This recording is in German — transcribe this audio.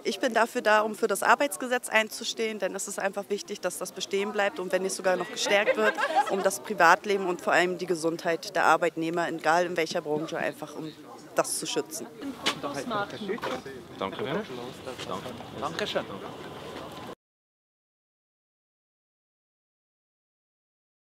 Ich bin dafür da, um für das Arbeitsgesetz einzustehen, denn es ist einfach wichtig, dass das bestehen bleibt und wenn nicht sogar noch gestärkt wird, um das Privatleben und vor allem die Gesundheit der Arbeitnehmer, egal in welcher Branche, einfach um das zu schützen. Danke. Dankeschön.